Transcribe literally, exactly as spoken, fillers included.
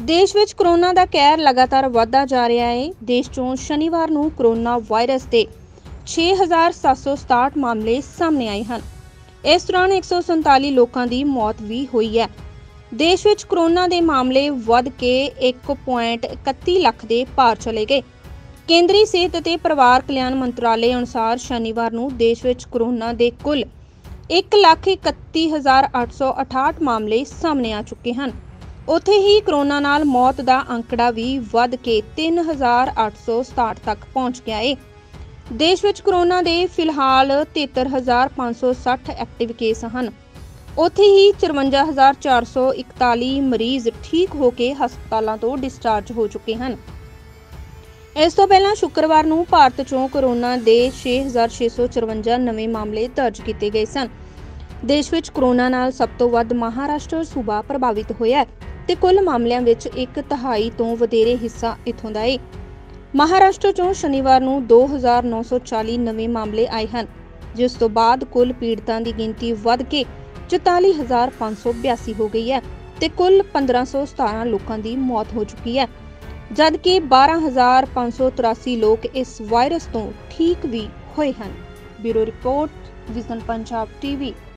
देश विच कोरोना का कहर लगातार वधदा जा रहा है। देश चों शनिवार नूं कोरोना वायरस के छे हज़ार सत्त सौ सताहठ मामले सामने आए हैं। इस दौरान एक सौ संताली लोगों की मौत भी हुई है। देश विच कोरोना के मामले वध के एक पॉइंट इकत्ती लख के पार चले गए। केंद्रीय सेहत ते परिवार कल्याण मंत्रालय अनुसार शनिवार नूं देश विच कोरोना के कुल एक लख इकत्ती हज़ार अठ सौ अठाहठ मामले सामने आ चुके हैं। उत्थे ही कोरोना नाल मौत का आंकड़ा भी वध के तीन हज़ार अठ सौ सताहठ तक पहुंच गया है। देश विच कोरोना के फिलहाल तिहत्तर हज़ार पाँच सौ सठ एक्टिव केस हैं। उत्थे ही चरवंजा हज़ार चार सौ इकताली मरीज ठीक होके हस्पतालों तो डिस्चार्ज हो चुके हैं। इस तो पहला शुक्रवार नूं भारत चों कोरोना के छे हज़ार छे सौ चरवंजा नवे मामले दर्ज किए गए सन। देश विच कोरोना नाल सब तो वध महाराष्ट्र सूबा प्रभावित होया है ते कुल मामलों विच एक तिहाई तो वधेरे हिस्सा इत्थों दा है। महाराष्ट्र चों शनिवार नूं दो हज़ार नौ सौ चाली नवे मामले आए हैं, जिस तो बाद कुल पीड़ितां की गिनती वध के चौताली हज़ार पाँच सौ बयासी हो गई है ते कुल पंद्रह सौ सतारह लोगों की मौत हो चुकी है, जबकि बारह हज़ार पाँच सौ तिरासी लोग इस वायरस तो ठीक भी हुए हैं। Bureau report, vision Punjab TV.